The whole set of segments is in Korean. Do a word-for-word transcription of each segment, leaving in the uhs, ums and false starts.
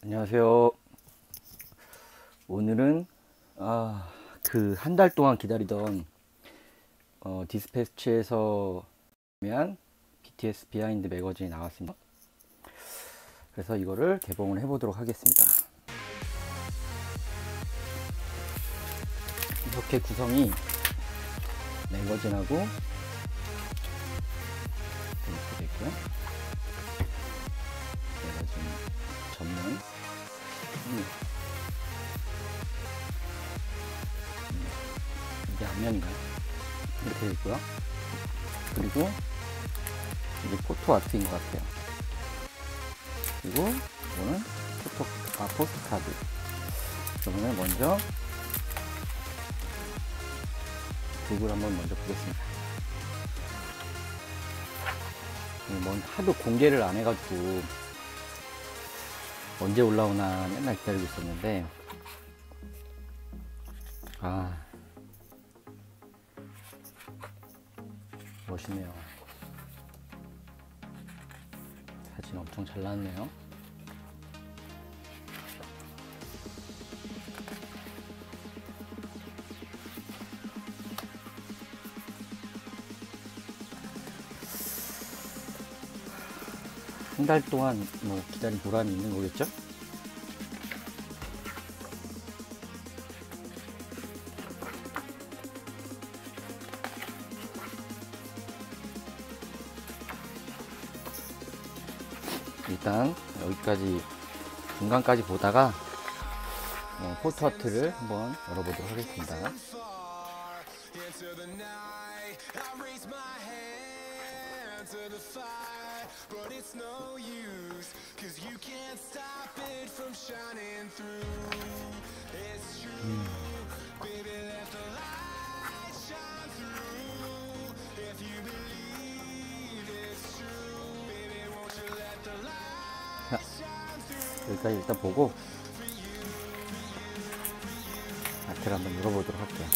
안녕하세요. 오늘은 아, 그 한 달 동안 기다리던 어, 디스패치에서 구매한 비티에스 비하인드 매거진이 나왔습니다. 그래서 이거를 개봉을 해보도록 하겠습니다. 이렇게 구성이 매거진하고 이렇게 되고요. 매거진 전면 음. 이게 앞면인가요? 이렇게 되어 있고요. 그리고 이게 포토 아트인 것 같아요. 그리고 이거는 포토, 아, 포스트카드. 그러면 먼저 북을 한번 먼저 보겠습니다. 뭔 하도 공개를 안 해가지고 언제 올라오나 맨날 기다리고 있었는데, 아, 멋있네요. 사진 엄청 잘 나왔네요. 한 달 동안 뭐 기다린 보람이 있는 거겠죠? 일단 여기까지 중간까지 보다가 어, 포토아트를 한번 열어보도록 하겠습니다. 음. 자, 여기까지 일단 보고 아트를 한번 열어보도록 할게요.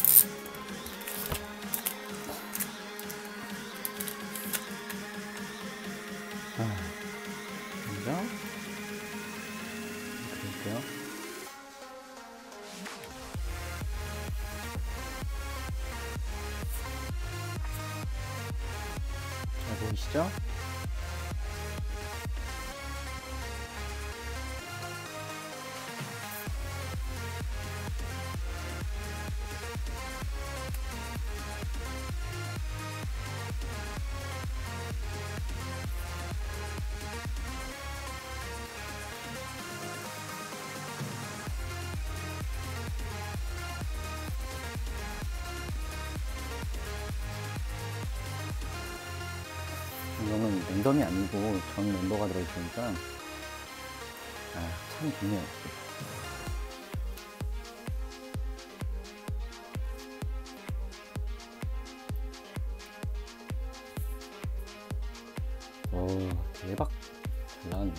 아, 먼저 이렇게 할게요. 잘 보이시죠? 이거는 랜덤이 아니고 전 멤버가 들어있으니까 아, 참 좋네요. 오, 대박 잘 나왔네.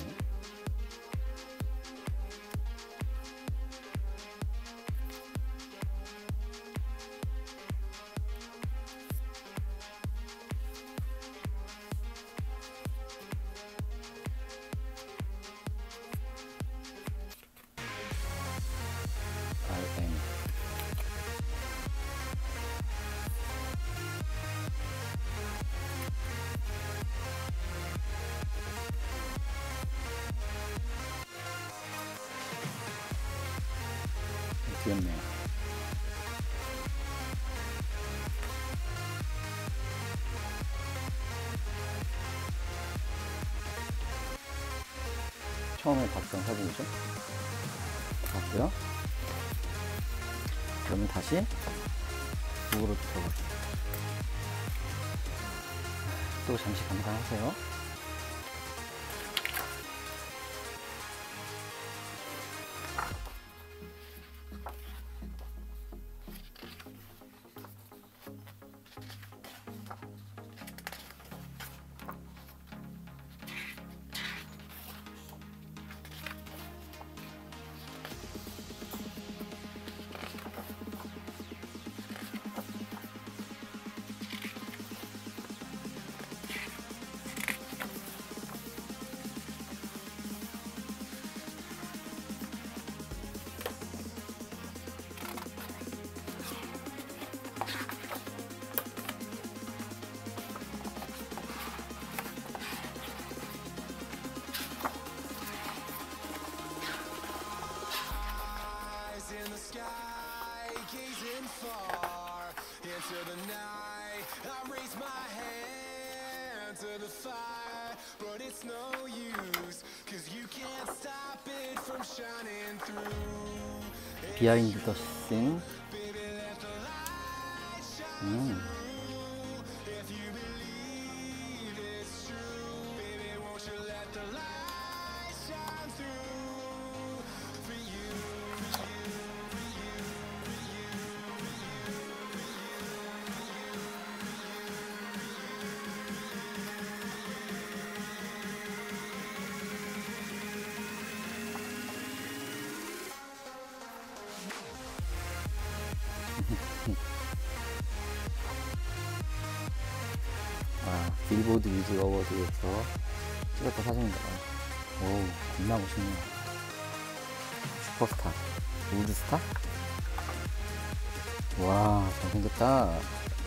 알엠 귀엽네요. 처음에 봤던 사진이죠. 봤고요. 그러면 다시 북으로 들어가겠습니다. 또 잠시 감상하세요. 비하인드 더 씬. 음. 아, 빌보드 뮤직 어워드에서 찍었던 사진입니다. 오, 겁나 멋있네요. 슈퍼스타, 우드스타? 와, 잘생겼다.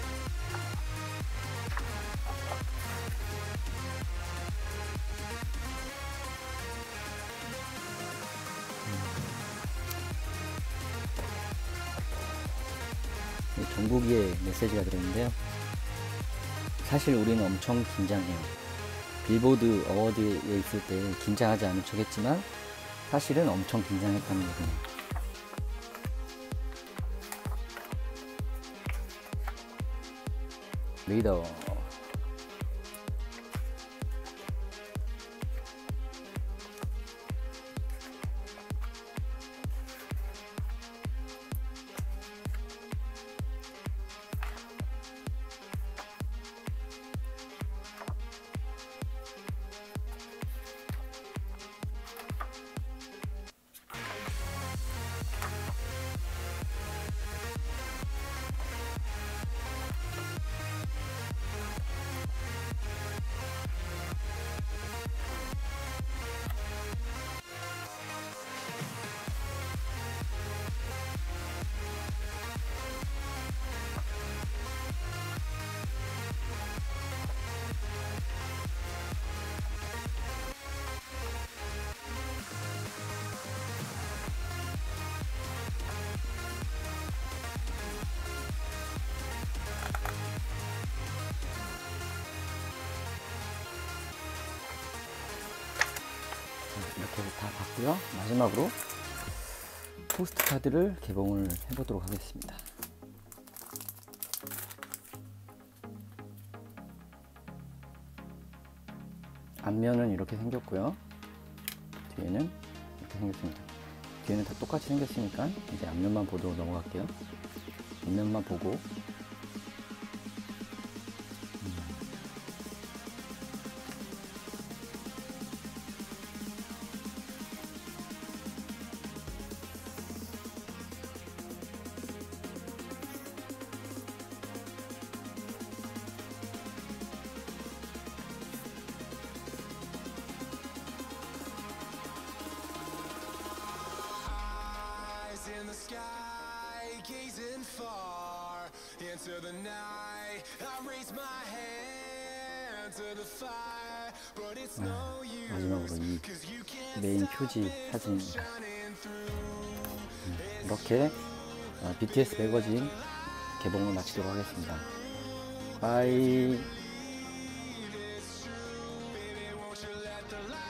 음. 정국이의 메시지가 들어있는데요. 사실 우리는 엄청 긴장해요. 빌보드 어워드에 있을 때 긴장하지 않은 척 했지만 사실은 엄청 긴장했다는 얘기네요. 리더. 이렇게 해서 다 봤고요. 마지막으로 포스트 카드를 개봉을 해보도록 하겠습니다. 앞면은 이렇게 생겼고요. 뒤에는 이렇게 생겼습니다. 뒤에는 다 똑같이 생겼으니까 이제 앞면만 보도록 넘어갈게요. 앞면만 보고 in the sky, gazing far into the night. I raise my hand to the fire, but it's no use. 마지막으로 이 메인 표지 사진입니다. 이렇게 비티에스 매거진 개봉을 마치도록 하겠습니다. 바이.